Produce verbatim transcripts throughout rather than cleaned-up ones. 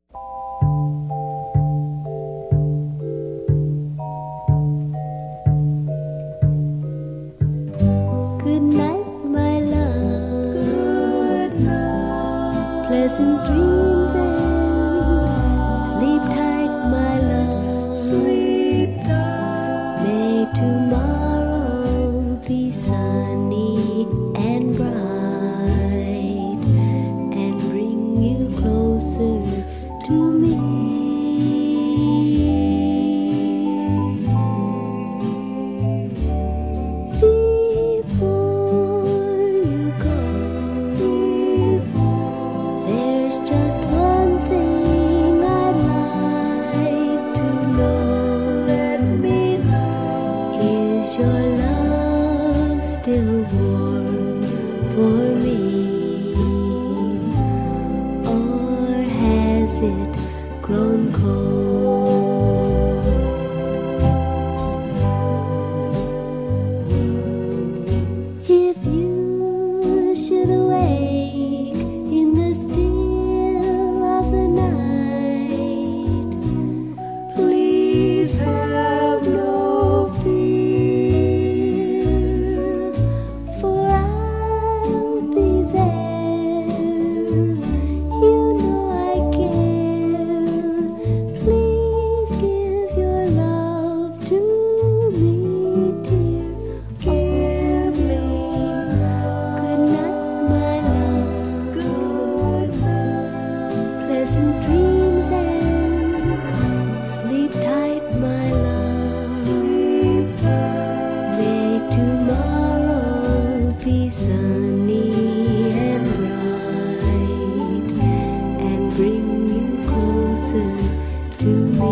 Good night, my love. Good night. Pleasant dreams and sleep tight, my love. Sleep tight. May tomorrow be sunny and bright and bring you closer to me. Just one thing I'd like to know. Let me know. Is your love still warm for me? Or has it grown cold? If you should awake in the still of the night, Please have no fear, for I'll be there. You know I care. Please give your love to me, dear. give me Good night, my love. good night. Pleasant dreams and sleep tight, my love. Sleep tight. May tomorrow be sunny and bright and bring you closer to me.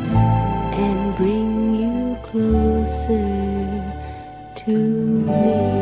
And bring you closer to me.